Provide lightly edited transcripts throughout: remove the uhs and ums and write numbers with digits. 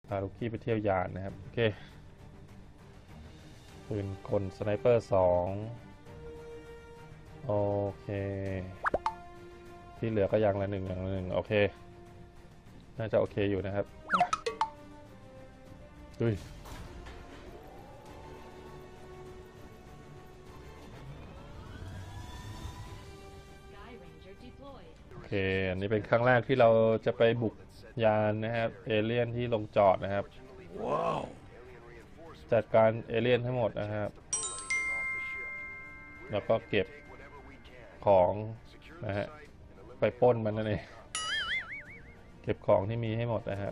พาลูกกี้ไปเที่ยวยานนะครับโอเคปืนกลสไนเปอร์2โอเคที่เหลือก็อย่างละ1อย่างละ1โอเคน่าจะโอเคอยู่นะครับดุยโอเคอันนี้เป็นครั้งแรกที่เราจะไปบุกยานนะครับเอเลี่ยนที่ลงจอดนะครับว้าวจัดการเอเลี่ยนทั้งหมดนะครับแล้วก็เก็บของนะฮะไปปล้นมันนั่นเองเก็บของที่มีให้หมดนะครับ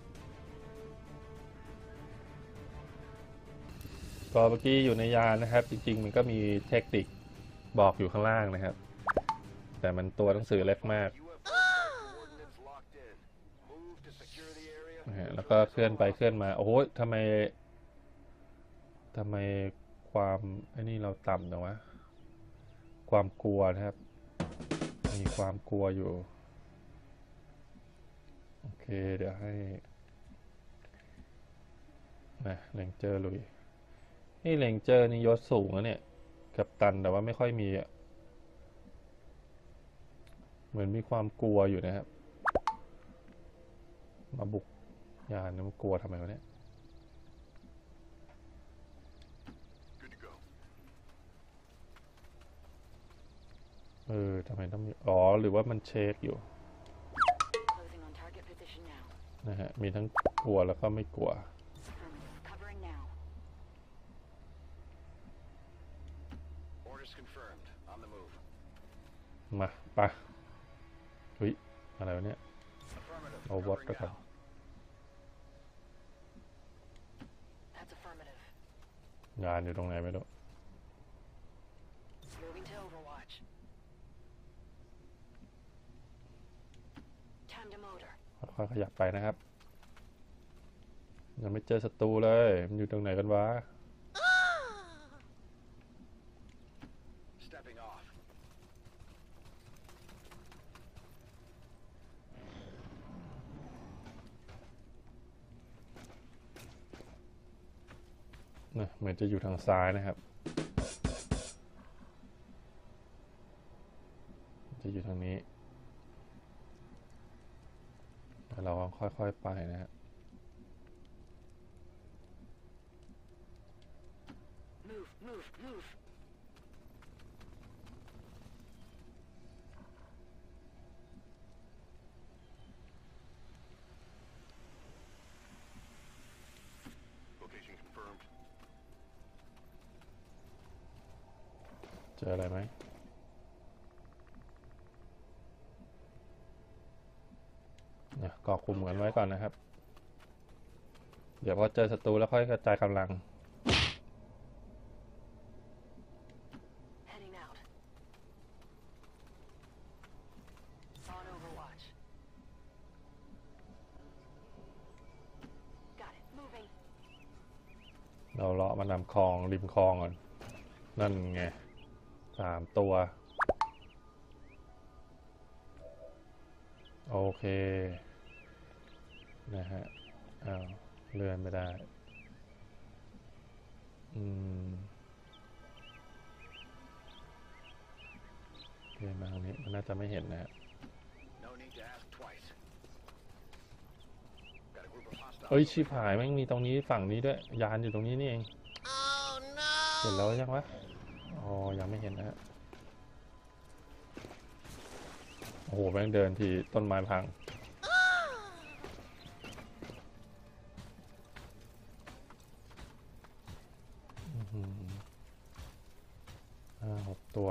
ก็เมื่อกี้อยู่ในยานนะครับจริงๆมันก็มีเทคนิคบอกอยู่ข้างล่างนะครับแต่มันตัวหนังสือเล็กมากนะฮะแล้วก็เคลื่อนไปเคลื่อนมาโอ้โหทำไมความไอ้นี่เราต่ำจังวะความกลัวนะครับมีความกลัวอยู่โอเคเดี๋ยวให้นะเลนเจอร์ลุยนี่เลนเจอร์นี่ยศสูงแล้วเนี่ยกัปตันแต่ว่าไม่ค่อยมีอะเหมือนมีความกลัวอยู่นะครับมาบุกยานนี่มันกลัวทำไมวะเนี่ยทำไมต้องมีอ๋อหรือว่ามันเช็คอยู่นะฮะมีทั้งกลัวแล้วก็ไม่กลัวมาปะเฮ้ยอะไรวะเนี่ยเอาวอตก็ทำงานอยู่ตรงไหนไม่รู้ค่อยๆขยับไปนะครับยังไม่เจอศัตรูเลยมันอยู่ตรงไหนกันวะนะเหมือนจะอยู่ทางซ้ายนะครับจะอยู่ทางนี้เราค่อยๆไปนะครับเจออะไรไหมเนี่ยเกาะกลุ่มกันไว้ก่อนนะครับเดี๋ยวพอเจอศัตรูแล้วค่อยกระจายกำลังเราเลาะมานำคลองริมคลองก่อนนั่นไง3 ตัวโอเคนะฮะอ้าวเลื่อนไม่ได้อืมเลื่อนมาทางนี้มันน่าจะไม่เห็นนะฮะเอ้ยชิบหายแม่งมีตรงนี้ฝั่งนี้ด้วยยานอยู่ตรงนี้นี่เองเห็นแล้วยังวะอ๋อยังไม่เห็นนะฮะโอ้โหแม่งเดินทีต้นไม้พัง6 ตัว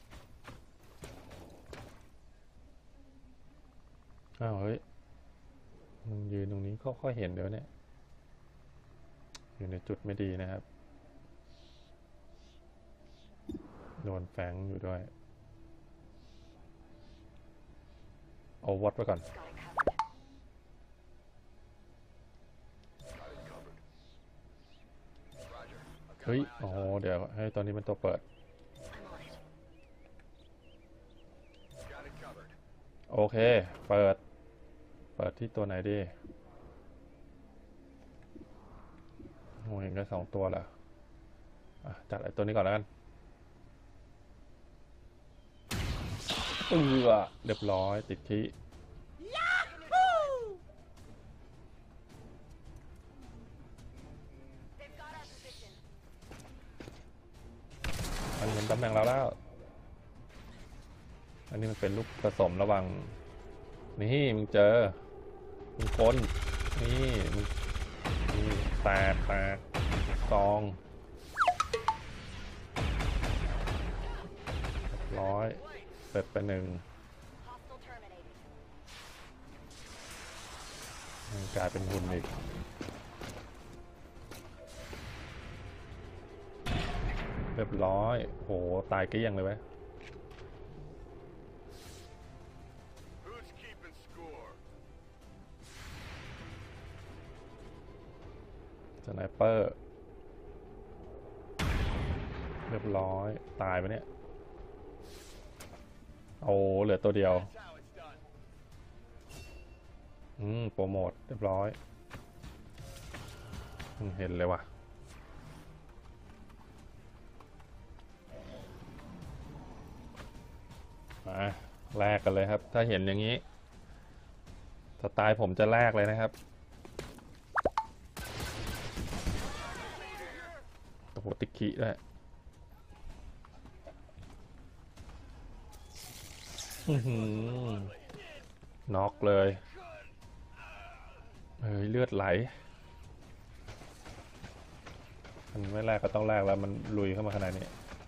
อ้าวเฮ้ยมึงยืนตรงนี้ก็ค่อยเห็นเดี๋ยวเนี่ยอยู่ในจุดไม่ดีนะครับโดนแฝงอยู่ด้วยเอาวัดไว้ก่อนเฮ้ยโอ้โหเดี๋ยวให้ตอนนี้มันตัวเปิดโอเคเปิดที่ตัวไหนดีงก็2 ตัวเหรอจัดไอ้ตัวนี้ก่อนแล้วกันเรียบร้อยติดที่มันเห็นตำแหน่งเราแล้วอันนี้มันเป็นลูกผสมระหว่างนี่มึงเจอมึงคนนี่มึงนี่แตกซองร้อยเสร็จไป1กลายเป็นหุ่นอีกเรียบร้อยโหตายเกลี้ยงเลยเว้ยสไนเปอร์เรียบร้อยตายไปเนี่ยโอ้เหลือตัวเดียวโปรโมทเรียบร้อยเห็นเลยว่ะมาแลกกันเลยครับถ้าเห็นอย่างนี้สไตล์ผมจะแลกเลยนะครับโอ้โหติคิด้วยน็อกเลยเลือดไหลมันไม่แลกก็ต้องแลกแล้วมันลุยเข้ามาขนาดนี้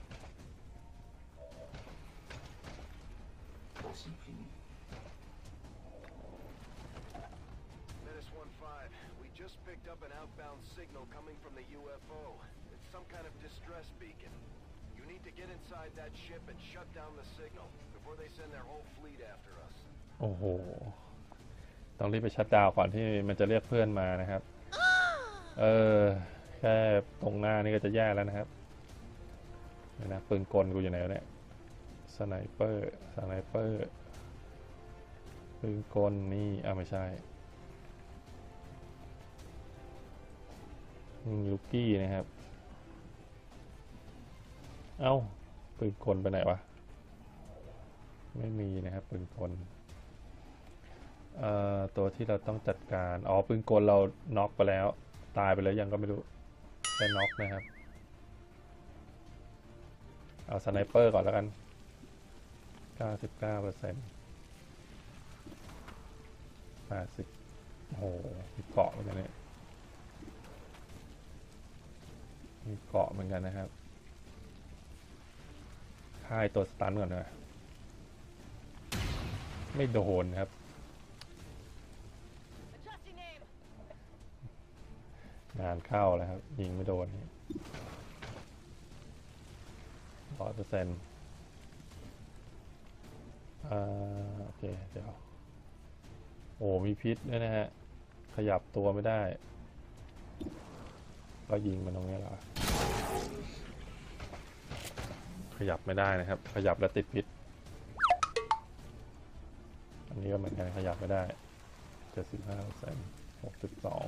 โอ้โหต้องรีบไปชัตดาวน์ก่อนที่มันจะเรียกเพื่อนมานะครับแค่ตรงหน้านี่ก็จะแย่แล้วนะครับนี่นะปืนกลกูอยู่ไหนเนี่ยสไนเปอร์ปืนกลนี่ไม่ใช่ลูกี้นะครับปืนกลไปไหนวะไม่มีนะครับปืนกลตัวที่เราต้องจัดการปืนกลเราน็อกไปแล้วตายไปแล้วยังก็ไม่รู้ได้น็อกนะครับเอาสไนเปอร์ก่อนแล้วกัน 99% 80โอ้โหมีเกาะเหมือนกันเนี่ยมีเกาะเหมือนกันนะครับค่ายตัวสตันก่อนนะไม่โดนครับงานเข้าแล้วครับยิงไม่โดน100%โอเคเดี๋ยวโอ้มีพิษด้วยนะฮะขยับตัวไม่ได้ก็ยิงมันตรงนี้แหละขยับไม่ได้นะครับขยับแล้วติดพิษอันนี้ก็เหมือนกันขยับไม่ได้75% 62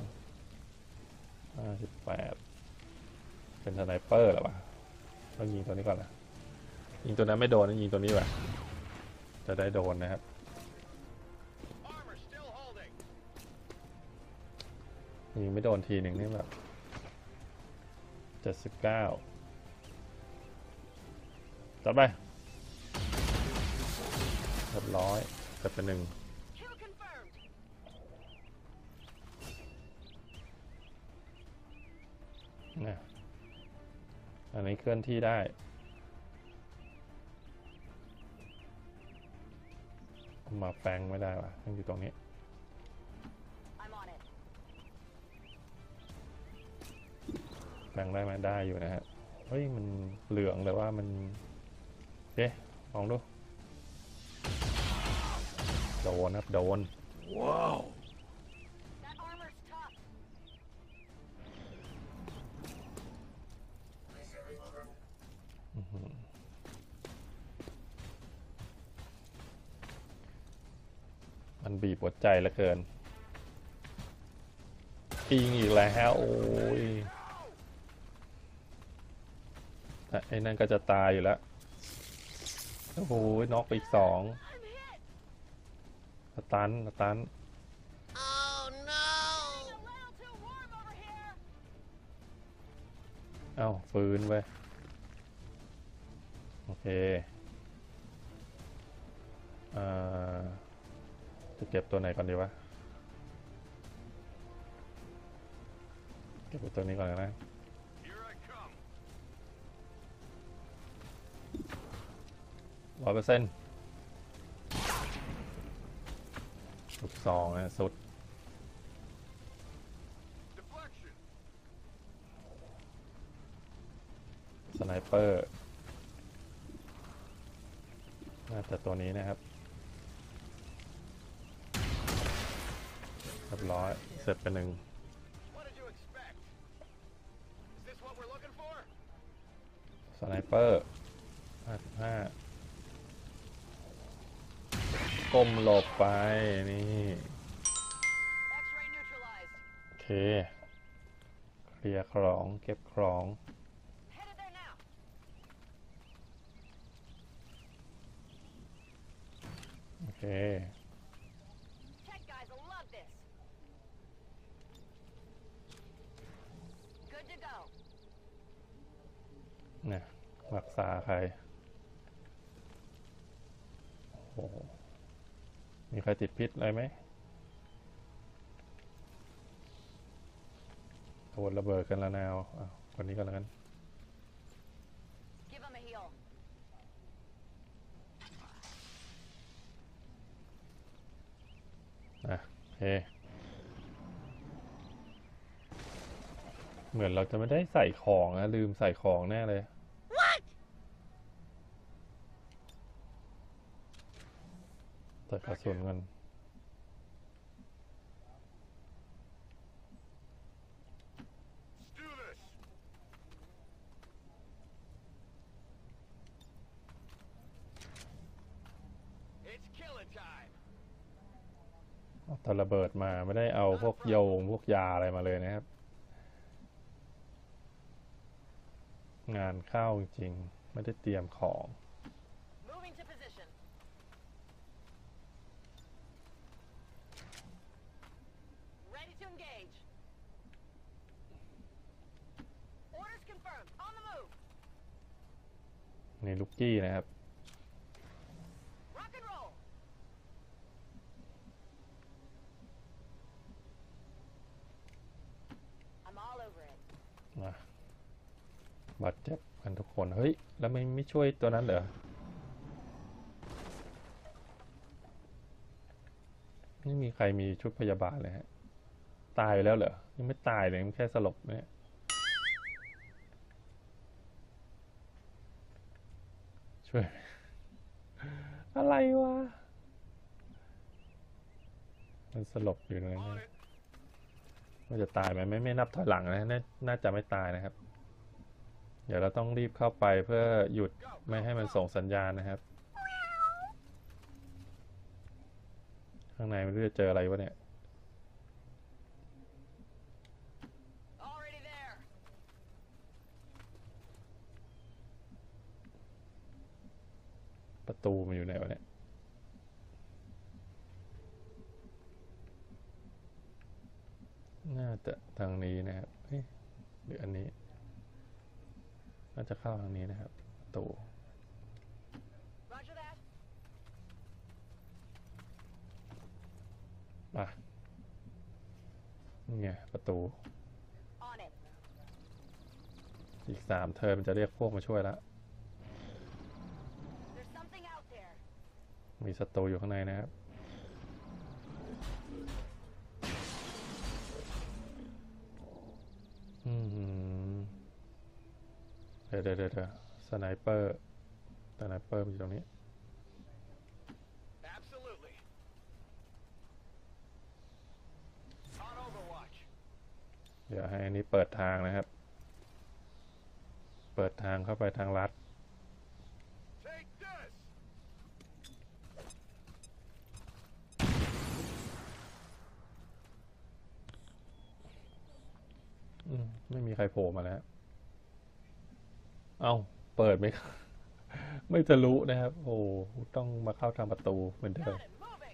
58เป็นสไนเปอร์หรอวะต้องยิงตัวนี้ก่อนนะยิงตัวนั้นไม่โดนยิงตัวนี้ว่ะจะได้โดนนะครับยิงไม่โดนทีหนึ่งนี่แบบ79จัดไปเรียบร้อยจะเป็น1นะอันนี้เคลื่อนที่ได้มาแปลงไม่ได้ว่ะต้องอยู่ตรงนี้แปลงได้ไหมได้อยู่นะฮะเฮ้ยมันเหลืองเลยว่ามันลองดูโดนครับโดนว้าวมันบีบหัวใจเหลือเกินปิงอีกแล้วโอ้ยไอ้นั่นก็จะตายอยู่แล้วโอ้โหน็อกไปอีก2สตันเอ้าฟื้นไว้ยโอเคอ่าจะเก็บตัวไหนก่อนดีวะเก็บตัวนี้ก่อนนะ100%ลูกซองนะสุดสไนเปอร์น่าจะตัวนี้นะครับเรียบร้อยเสร็จไป1สไนเปอร์55ก้มหลบไปนี่โอเคเคลียร์ของเก็บของโอเคเนี่ยรักษาใครโอ้โหมีใครติดพิษอะไรไหมโดนระเบิดกันละนาวคนนี้ก็แล้วกันโอเคเหมือนเราจะไม่ได้ใส่ของนะลืมใส่ของแน่เลยใส่กระสุนกันเอาแต่ระเบิดมาไม่ได้เอาพวกโยงพวกยาอะไรมาเลยนะครับงานเข้าจริงๆไม่ได้เตรียมของ นี่ลูกกี้นะครับ บาดเจ็บกันทุกคน เฮ้ย แล้วไม่ช่วยตัวนั้นเหรอ ไม่มีใครมีชุดพยาบาลเลยฮะ ตายแล้วเหรอ ยังไม่ตายเลยมันแค่สลบเนี่ยช่วย อะไรวะ มันสลบอยู่เลยนะว่าจะตายไหมไม่นับถอยหลังนะน่าจะไม่ตายนะครับ เดี๋ยวเราต้องรีบเข้าไปเพื่อหยุดไม่ให้มันส่งสัญญาณนะครับ ข้างในไม่รู้จะเจออะไรวะเนี่ย ประตูมันอยู่ไหนวะเนี่ย น่าจะทางนี้นะครับหรืออันนี้ น่าจะเข้าทางนี้นะครับ ประตูนี่ไงประตู อีก3 เทอมจะเรียกพวกมาช่วยแล้ว มีศัตรูอยู่ข้างในนะครับเดี๋ยวสไนเปอร์มันอยู่ตรงนี้ เดี๋ยวให้อันนี้เปิดทางนะครับ เปิดทางเข้าไปทางลัดไม่มีใครโผล่มาแล้ว เอ้าเปิดไม่ ไม่ทะลุนะครับโอ้ต้องมาเข้าทางประตูเหมือนเดิม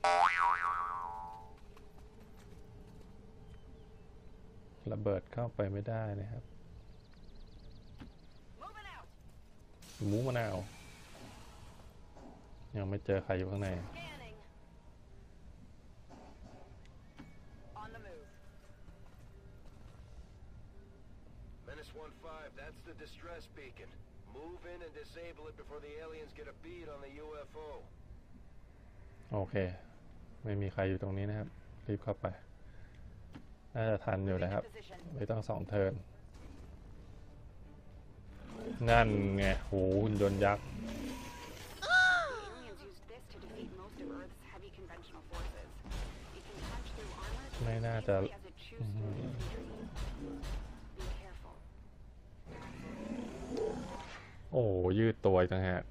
ระเบิดเข้าไปไม่ได้นะครับหมูมะนาวยังไม่เจอใครอยู่ข้างใน Menace 1-5, that's the distress beacon. Move in and disable it before the aliens get a bead on the UFO. โอเคไม่มีใครอยู่ตรงนี้นะครับรีบเข้าไปน่าจะทันอยู่นะครับไม่ต้อง2 เทิร์นนั่นไงโหหุ่นยนต์ยักษ์ Aliens used this to defeat most of Earth's heavy conventional forces. It can punch through armor the ไม่น่า same จะ way as it chews through infantry. Be careful. โอ้ยืดตัวอีกต่างหาก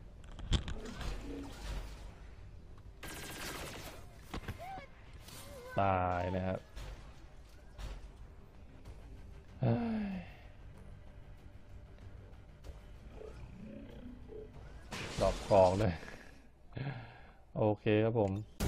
ตายนะครับเฮ้ยดรอปของเลยโอเคครับผม